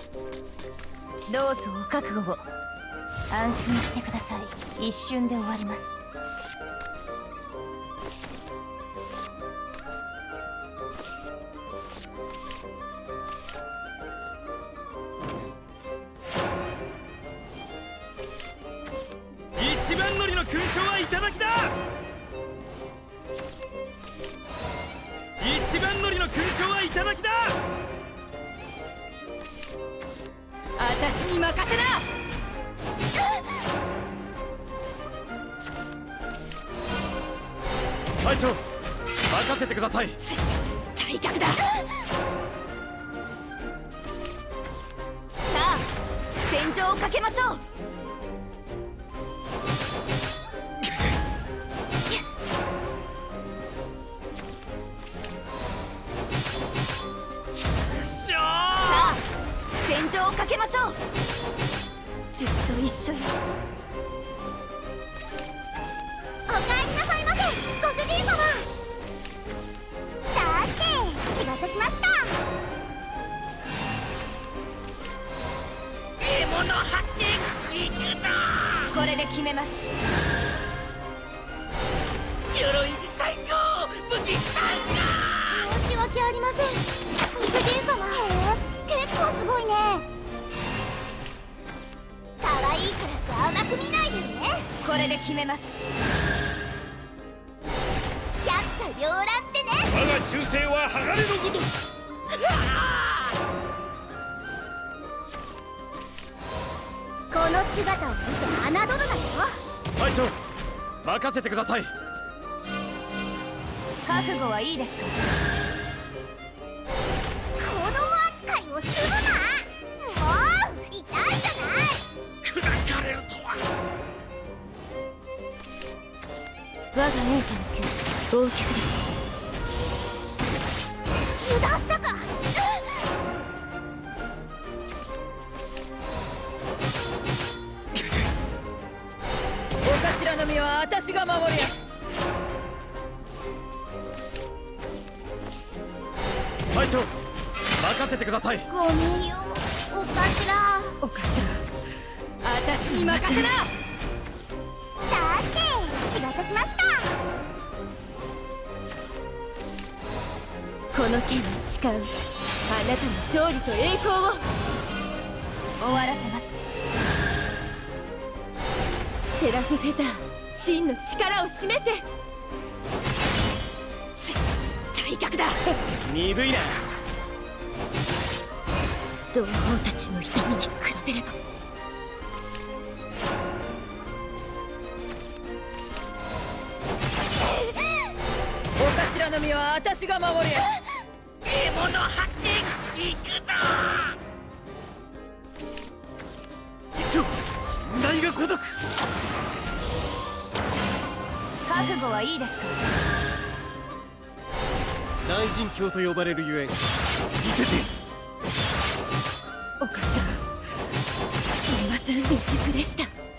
どうぞお覚悟を。安心してください。一瞬で終わります。 一番乗りの勲章はいただきだ。一番乗りの勲章はいただきだ。 私に任せな。 隊長、任せてください。 体格だ。さあ戦場をかけましょう。さあ戦場をかけましょう。ずっと一緒よ。 おかえりなさいませ、ご主人様。さて仕事しますか。 獲物発見、行くぞ。 これで決めます。 鎧最高、武器さんが。 申し訳ありません、ご主人様。へえ、結構すごいね。可愛いからって甘く見ないでね。 これで決めます。 百花繚乱ってね。 我が忠誠は鋼のごとし。 この姿を見て侮るなよ。 隊長、任せてください。 覚悟はいいですか。 子供扱いをするな。もう痛いじゃない。 砕かれるとは。 我がエーファの剣、忘却です。 油断したか。 お頭の身は私が守りやす。 隊長、任せてください。 ごめんよ、お頭。 お頭、私に任せな。 さて仕事しますか。 この剣を誓う。あなたの勝利と栄光を終わらせます。セラフフェザー、真の力を示せ。体格だ。 鈍いな。 同胞たちの痛みに比べれば。お頭の身は私が守りやす。 獲物発見、行くぞ。 一応信頼がごとく。 覚悟はいいですか。 大神教と呼ばれるゆえん、見せて。 お頭、すみません、未熟でした。